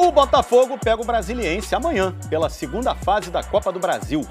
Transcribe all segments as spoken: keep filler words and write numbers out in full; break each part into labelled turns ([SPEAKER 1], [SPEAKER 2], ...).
[SPEAKER 1] O Botafogo pega o Brasiliense amanhã, pela segunda fase da Copa do Brasil.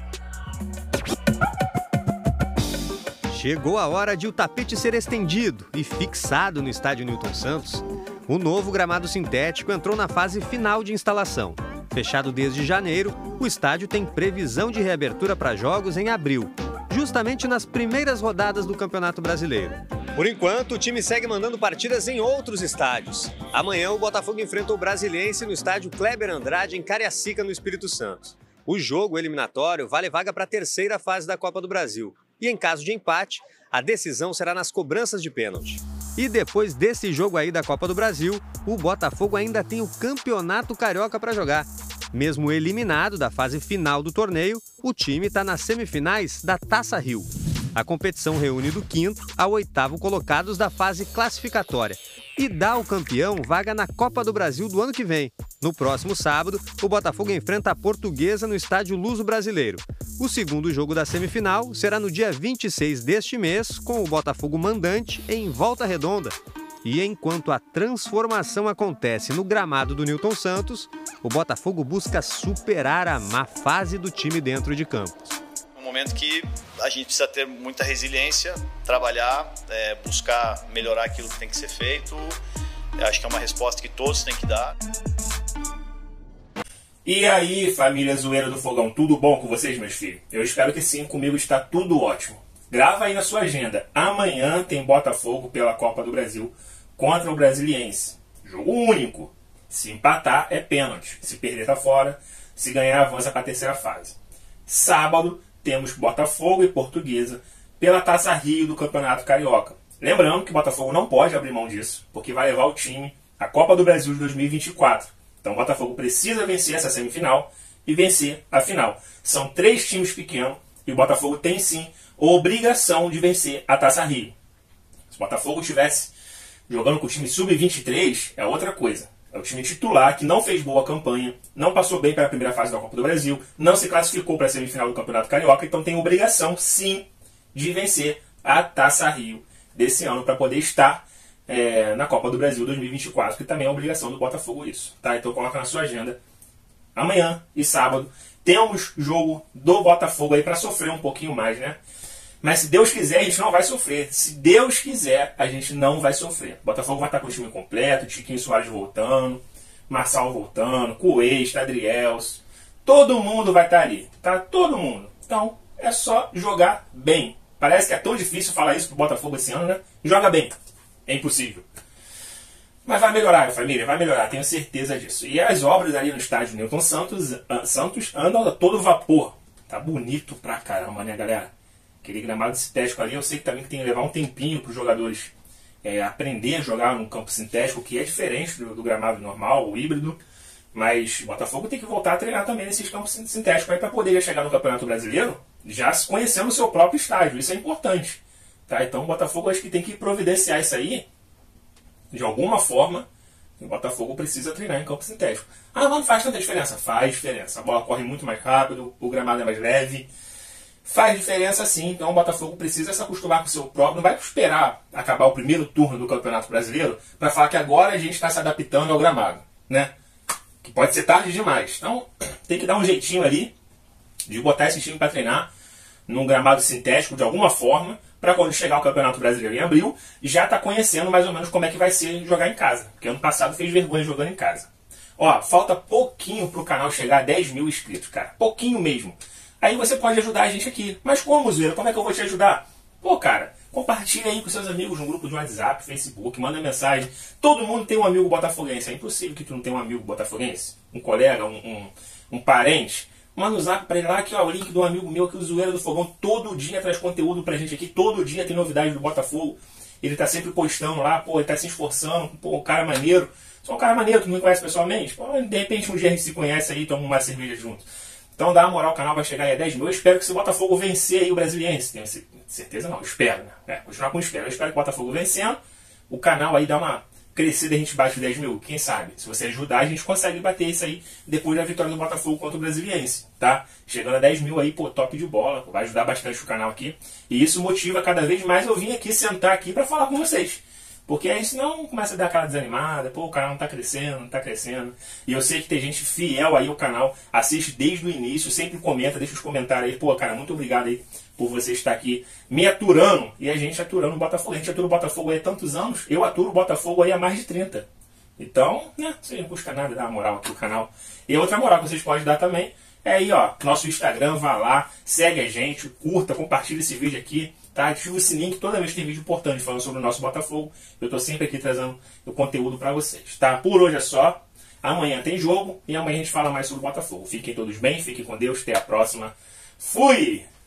[SPEAKER 2] Chegou a hora de o tapete ser estendido e fixado no estádio Newton Santos. O novo gramado sintético entrou na fase final de instalação. Fechado desde janeiro, o estádio tem previsão de reabertura para jogos em abril, justamente nas primeiras rodadas do Campeonato Brasileiro. Por enquanto, o time segue mandando partidas em outros estádios. Amanhã, o Botafogo enfrenta o Brasiliense no estádio Kleber Andrade, em Cariacica, no Espírito Santo. O jogo eliminatório vale vaga para a terceira fase da Copa do Brasil. E em caso de empate, a decisão será nas cobranças de pênalti. E depois desse jogo aí da Copa do Brasil, o Botafogo ainda tem o Campeonato Carioca para jogar. Mesmo eliminado da fase final do torneio, o time está nas semifinais da Taça Rio. A competição reúne do quinto ao oitavo colocados da fase classificatória e dá ao campeão vaga na Copa do Brasil do ano que vem. No próximo sábado, o Botafogo enfrenta a Portuguesa no estádio Luso Brasileiro. O segundo jogo da semifinal será no dia vinte e seis deste mês, com o Botafogo mandante em Volta Redonda. E enquanto a transformação acontece no gramado do Newton Santos, o Botafogo busca superar a má fase do time dentro de campo.
[SPEAKER 3] Um momento que a gente precisa ter muita resiliência, trabalhar, é, buscar melhorar aquilo que tem que ser feito. Eu acho que é uma resposta que todos têm que dar.
[SPEAKER 4] E aí, família zoeira do Fogão, tudo bom com vocês, meus filhos? Eu espero que sim, comigo está tudo ótimo. Grava aí na sua agenda. Amanhã tem Botafogo pela Copa do Brasil contra o Brasiliense. Jogo único. Se empatar, é pênalti. Se perder, tá fora. Se ganhar, avança para a terceira fase. Sábado, temos Botafogo e Portuguesa pela Taça Rio do Campeonato Carioca. Lembrando que o Botafogo não pode abrir mão disso, porque vai levar o time à Copa do Brasil de dois mil e vinte e quatro. Então o Botafogo precisa vencer essa semifinal e vencer a final. São três times pequenos e o Botafogo tem sim a obrigação de vencer a Taça Rio. Se o Botafogo estivesse jogando com o time sub vinte e três, é outra coisa. É o time titular que não fez boa campanha, não passou bem para a primeira fase da Copa do Brasil, não se classificou para a semifinal do Campeonato Carioca, então tem obrigação sim de vencer a Taça Rio desse ano para poder estar é, na Copa do Brasil dois mil e vinte e quatro, que também é obrigação do Botafogo isso. Tá? Então coloca na sua agenda. Amanhã e sábado temos jogo do Botafogo aí para sofrer um pouquinho mais, né? Mas se Deus quiser, a gente não vai sofrer. Se Deus quiser, a gente não vai sofrer. O Botafogo vai estar com o time completo, Tiquinho Soares voltando, Marçal voltando, Cuesta, Adriels. Todo mundo vai estar ali, tá? Todo mundo. Então, é só jogar bem. Parece que é tão difícil falar isso pro Botafogo esse ano, né? Joga bem. É impossível. Mas vai melhorar, família, vai melhorar, tenho certeza disso. E as obras ali no estádio Newton Santos, Santos andam a todo vapor. Tá bonito pra caramba, né, galera? Aquele gramado sintético ali, eu sei que também tem que levar um tempinho para os jogadores é, aprender a jogar num campo sintético, que é diferente do, do gramado normal, o híbrido. Mas o Botafogo tem que voltar a treinar também nesses campos sintéticos para poder chegar no Campeonato Brasileiro já conhecendo o seu próprio estádio. Isso é importante. Tá? Então o Botafogo acho que tem que providenciar isso aí de alguma forma. O Botafogo precisa treinar em campo sintético. Ah, mas não faz tanta diferença. Faz diferença. A bola corre muito mais rápido, o gramado é mais leve. Faz diferença sim, então o Botafogo precisa se acostumar com o seu próprio. Não vai esperar acabar o primeiro turno do Campeonato Brasileiro para falar que agora a gente está se adaptando ao gramado, né? Que pode ser tarde demais. Então tem que dar um jeitinho ali de botar esse time para treinar num gramado sintético de alguma forma, para quando chegar o Campeonato Brasileiro em abril, já tá conhecendo mais ou menos como é que vai ser jogar em casa. Porque ano passado fez vergonha jogando em casa. Ó, falta pouquinho pro canal chegar a dez mil inscritos, cara. Pouquinho mesmo. Aí você pode ajudar a gente aqui. Mas como, Zoeira? Como é que eu vou te ajudar? Pô, cara, compartilha aí com seus amigos no grupo de WhatsApp, Facebook, manda mensagem. Todo mundo tem um amigo botafoguense. É impossível que tu não tenha um amigo botafoguense. Um colega, um, um, um parente. Manda um zap pra ele lá, aqui ó, o link do amigo meu, que o Zoeira do Fogão todo dia traz conteúdo pra gente aqui. Todo dia tem novidade do Botafogo. Ele tá sempre postando lá, pô, ele tá se esforçando. Pô, um cara maneiro. Só um cara maneiro, tu não me conhece pessoalmente. Pô, de repente um dia a gente se conhece aí e toma uma cerveja junto. Então dá uma moral, o canal vai chegar aí a dez mil. Eu espero que se o Botafogo vencer aí o Brasiliense. Tenho certeza não, eu espero, né? É, continuar com espero. Eu espero que o Botafogo vencendo. O canal aí dá uma crescida, a gente bate dez mil. Quem sabe? Se você ajudar, a gente consegue bater isso aí depois da vitória do Botafogo contra o Brasiliense, tá? Chegando a dez mil aí, pô, top de bola. Vai ajudar bastante o canal aqui. E isso motiva cada vez mais eu vir aqui, sentar aqui pra falar com vocês. Porque aí senão começa a dar aquela desanimada, pô, o canal não tá crescendo, não tá crescendo. E eu sei que tem gente fiel aí ao canal, assiste desde o início, sempre comenta, deixa os comentários aí, pô, cara, muito obrigado aí por você estar aqui me aturando. E a gente aturando o Botafogo. A gente atura o Botafogo aí há tantos anos, eu aturo o Botafogo aí há mais de trinta. Então, né, isso não custa nada dar uma moral aqui no canal. E outra moral que vocês podem dar também é aí, ó, nosso Instagram, vá lá, segue a gente, curta, compartilha esse vídeo aqui, tá? Ativa o sininho que toda vez que tem vídeo importante falando sobre o nosso Botafogo, eu tô sempre aqui trazendo o conteúdo para vocês, tá? Por hoje é só. Amanhã tem jogo e amanhã a gente fala mais sobre o Botafogo. Fiquem todos bem, fiquem com Deus, até a próxima. Fui!